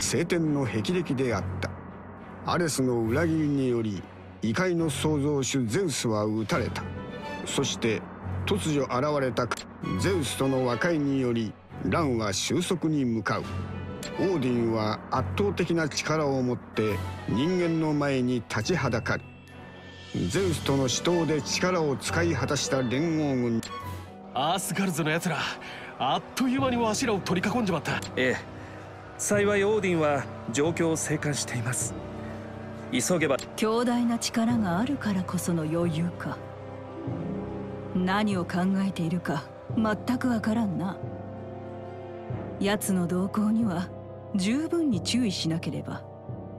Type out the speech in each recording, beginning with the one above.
聖典の霹靂であった。アレスの裏切りにより異界の創造主ゼウスは討たれた。そして突如現れたゼウスとの和解により乱は収束に向かう。オーディンは圧倒的な力を持って人間の前に立ちはだかる。ゼウスとの死闘で力を使い果たした連合軍。 アースガルズのやつらあっという間にわしらを取り囲んじまった。 ええ、幸いオーディンは状況を静観しています。急げば。 強大な力があるからこその余裕か。何を考えているか全くわからんな。奴の動向には十分に注意しなければ。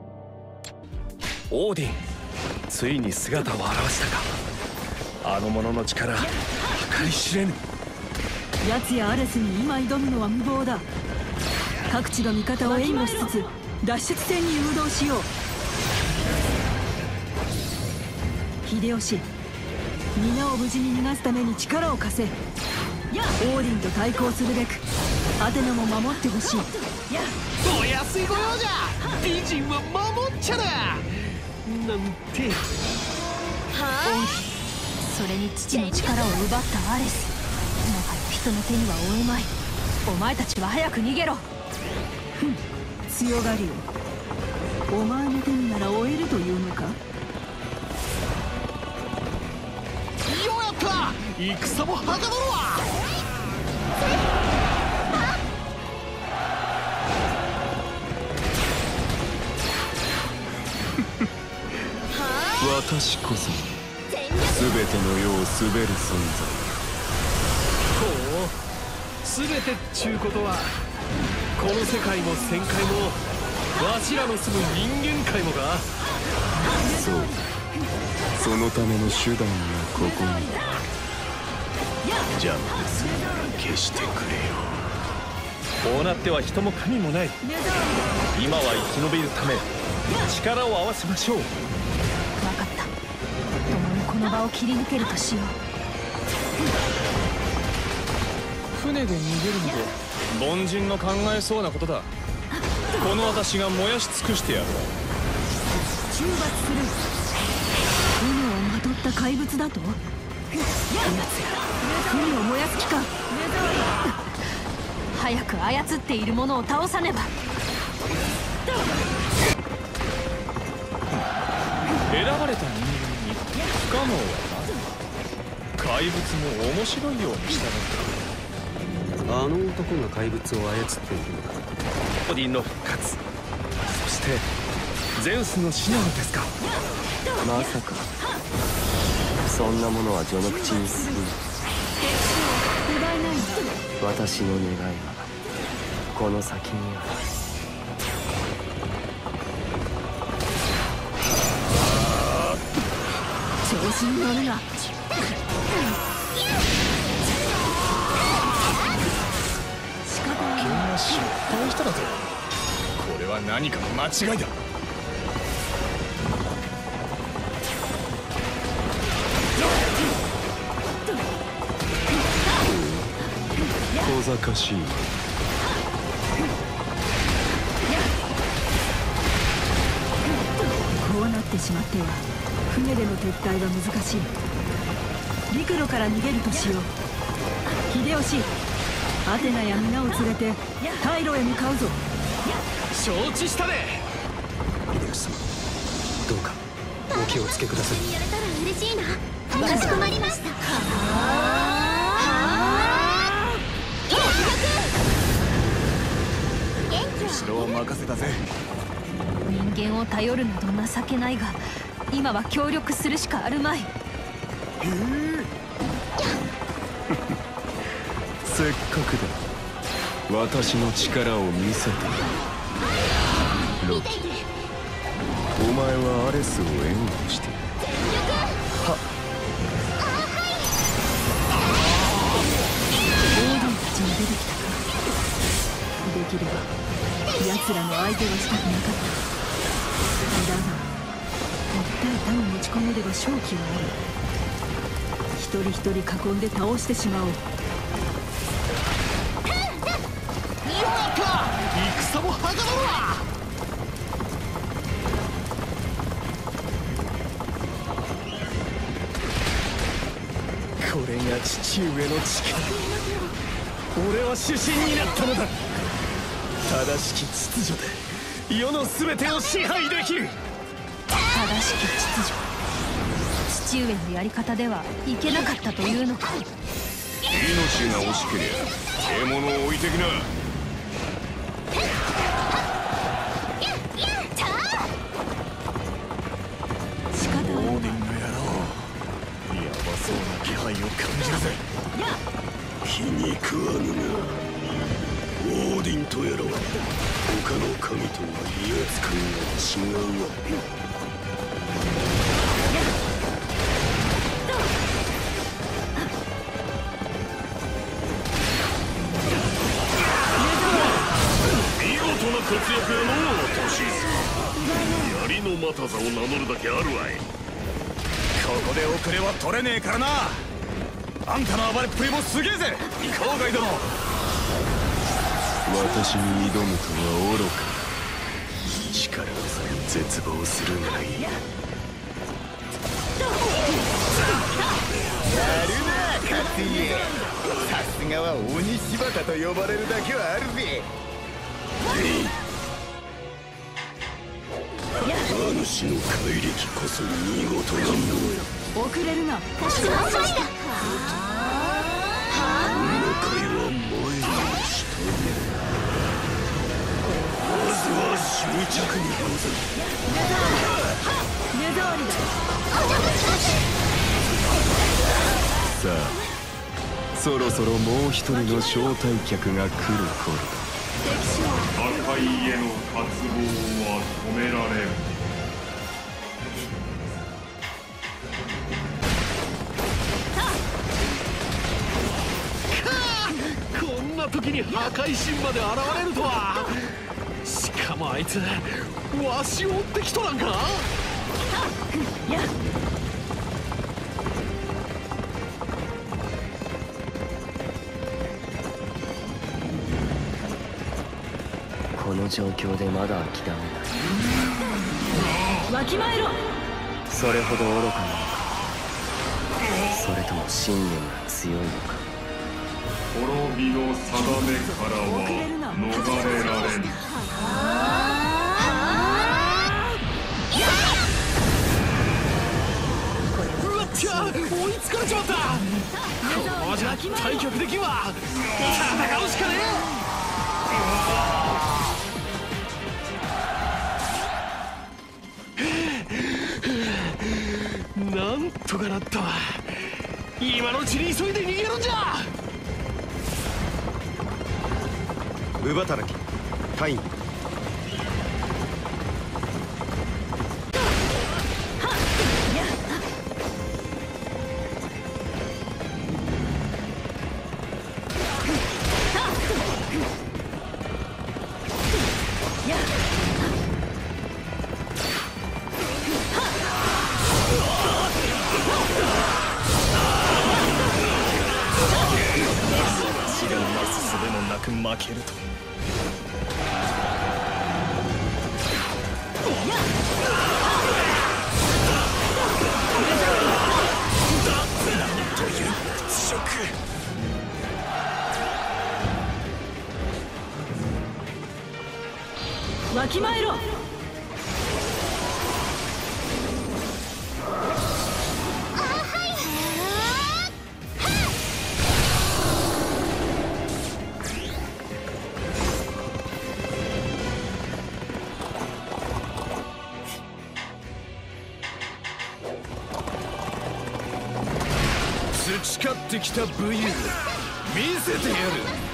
オーディン、ついに姿を現したか。あの者の力計り知れぬ。 奴やアレスに今挑むのは無謀だ。各地の味方を援護しつつ脱出戦に誘導しよう。秀吉、皆を無事に逃がすために力を貸せ。オーディンと対抗するべくアテナも守ってほしい。 お安い御用じゃ。美人は守っちゃだなんて。 それに父の力を奪ったアレス、もはや人の手には負えまい。お前たちは早く逃げろ。 強がりよ。お前の手になら追えるというのか。 ようやった。戦もはかどるわ。 私こそ全ての世を滑る存在。 ほう、全てっちゅうことはこの世界も旋回もわしらの住む人間界もか。 そう、そのための手段がここに。邪魔でするなら消してくれよ。 こうなっては人も神もない。今は生き延びるため力を合わせましょう。 分かった。共にこの場を切り抜けるとしよう。 船で逃げるので凡人の考えそうなことだ。この私が燃やし尽くしてやる。 中罰する。船をまとった怪物だと。奴ら船を燃やす気か。 早く操っているものを倒さねば。 選ばれた人間に不可能はない。怪物も面白いようにしたのか。 あの男が怪物を操っているのだ。 オーディンの復活、そしてゼウスの死なのですか。 まさかそんなものは序の口に過ぎぬ。私の願いはこの先にある。 調子に乗るな。 君は失敗しただと。これは何かの間違いだ。 小賢しい。 こうなってしまっては船での撤退は難しい。陸路から逃げるとしよう。秀吉、アテナや皆を連れて退路へ向かうぞ。 承知したで。 秀吉様、どうかお気をつけください。 やれたら嬉しいな。かしこまりました。 後ろを任せたぜ。 人間を頼るなど情けないが、今は協力するしかあるまい。 せっかくだ。私の力を見せてロキ、お前はアレスを援護している。はっ。 オーディンたちも出てきたか。できれば奴らの相手はしたくなかった。だが一体他を持ち込めれば勝機はある。一人一人囲んで倒してしまおう。 ようやった。戦もはかどるわ。 父上の力、俺は主神になったのだ。正しき秩序で世の全てを支配できる。 正しき秩序、父上のやり方ではいけなかったというのか。 命が惜しけりゃ獲物を置いてきな。 オーディンの野郎、ヤバそうな気配を感じるぜ。 気に食わぬが、オーディンとやらは他の神とは威圧感が違うわ。 見事な活躍やのう、トシ。槍のまたざを名乗るだけあるわい。 ここで遅れは取れねえからな。あんたの暴れっぷりもすげえぜ、郊外殿。 私に挑むとは愚か。力技に絶望するがいい。やるな勝家、さすがは鬼柴田と呼ばれるだけはあるぜ。 主の怪力こそ見事なもの。 遅れるな。 かしこまりました。 この会は前にしたね。まずは終着にござる。 目障りだ。 さあ、そろそろもう一人の招待客が来る頃だ。 赤い家の渇望は止められる。 こんな時に破壊神まで現れるとは。しかもあいつわしを追ってきとらんか。 この状況でまだ諦めない。 わきまえろ。 それほど愚かなのか、それとも信念が強いのか。 滅びの定めからは逃れられぬ。 うわっちゃ、追いつかれちまった。このままじゃ退却できんわ。戦うしかねえ。なんとかなったわ。今のうちに急いで逃げるんじゃ。 乳働き大尉。 知らぬなすすべもなく負けると。なんという屈辱。 わきまえろ。 培ってきた武勇見せてやる。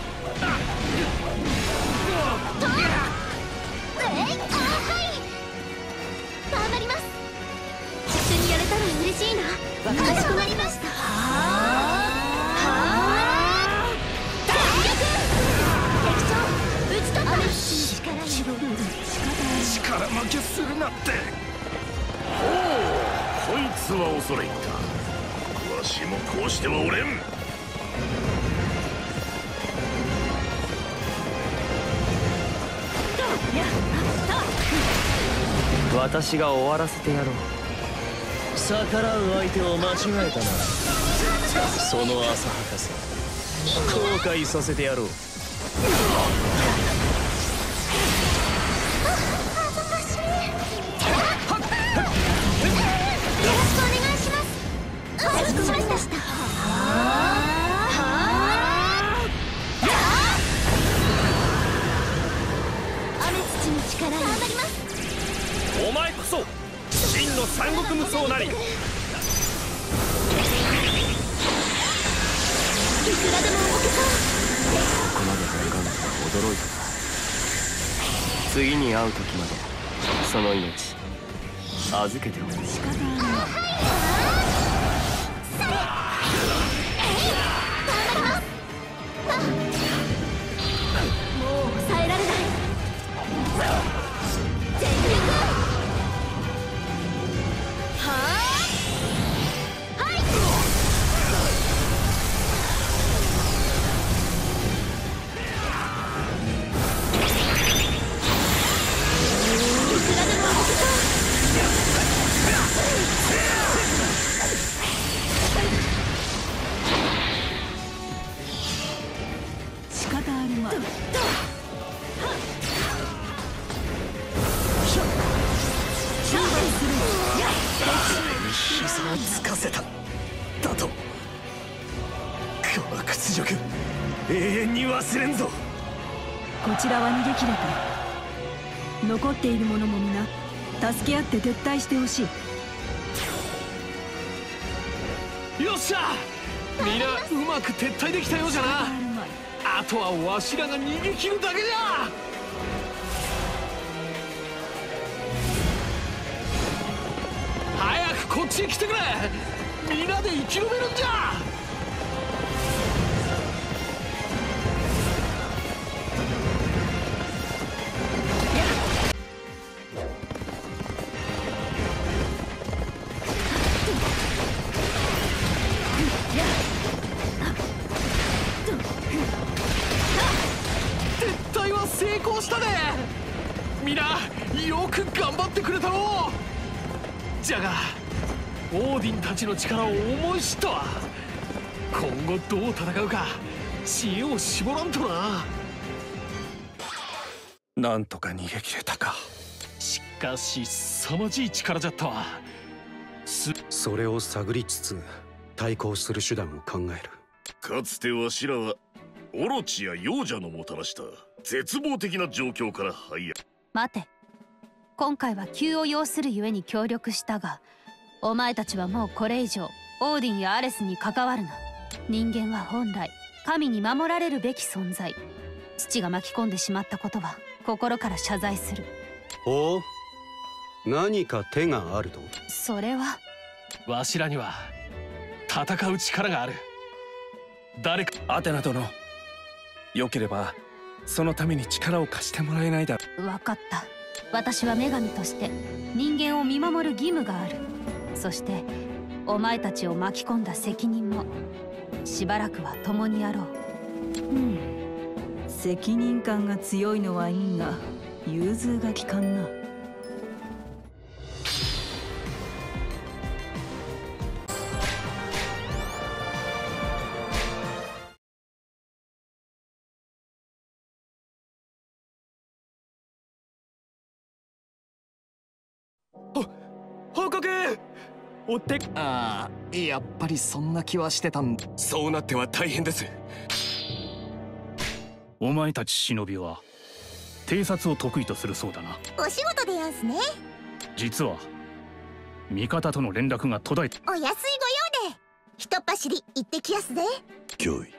頑張ります。一緒にやれたら嬉しいな。かしこまりました。弾力敵将討ち取った。 力負けするなって。 おお、こいつは恐れ入った。わしもこうしてはおれん。 私が終わらせてやろう。 逆らう相手を間違えたな。 その浅はかさ後悔させてやろう。 お前こそ真の三国無双なり。 いくらでも動けそう。 ここまで早かんのは驚いたか。次に会う時までその命預けておく。仕方ない。 もう抑えられない。全力。 仕方あるまい。 膝をつかせただと。この屈辱永遠に忘れんぞ。 こちらは逃げ切れた。残っている者も皆助け合って撤退してほしい。 よっしゃ、みんなうまく撤退できたようじゃな。あとはわしらが逃げ切るだけじゃ。早くこっちへ来てくれ。みんなで生き延びるんじゃ。撤退は成功したね。みんなよく頑張ってくれたろう。じゃがオーディンたちの力を思い知ったわ。今後どう戦うか知恵を絞らんとな。 なんとか逃げ切れたか。 しかし凄まじい力じゃったわ。 それを探りつつ対抗する手段を考える。 かつてわしらはオロチや幼者のもたらした絶望的な状況から這い上がる。 待て、今回は急を要するゆえに協力したが、お前たちはもうこれ以上オーディンやアレスに関わるな。人間は本来神に守られるべき存在。父が巻き込んでしまったことは心から謝罪する。 おう、何か手があると。 それはわしらには戦う力がある。誰かアテナ殿、よければそのために力を貸してもらえないだろう。 分かった。私は女神として人間を見守る義務がある。そしてお前たちを巻き込んだ責任もしばらくは共にやろう。 責任感が強いのはいいが融通が利かんな。 報告追ってああ、やっぱりそんな気はしてたんだ。 そうなっては大変です。 お前たち忍びは偵察を得意とするそうだな。 お仕事でやんすね。 実は味方との連絡が途絶えた。 お安いご用でひとっ走り行ってきやすぜ。 御意。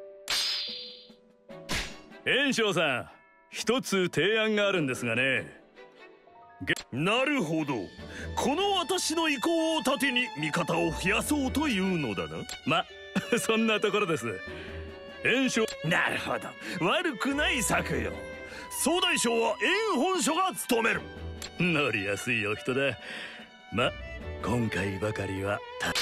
袁紹さん、一つ提案があるんですがね。 なるほど、この私の意向を盾に味方を増やそうというのだな。 まそんなところです。袁紹、なるほど、悪くない策よ。 総大将は袁本所が務める。 乗りやすいお人だ。ま今回ばかりは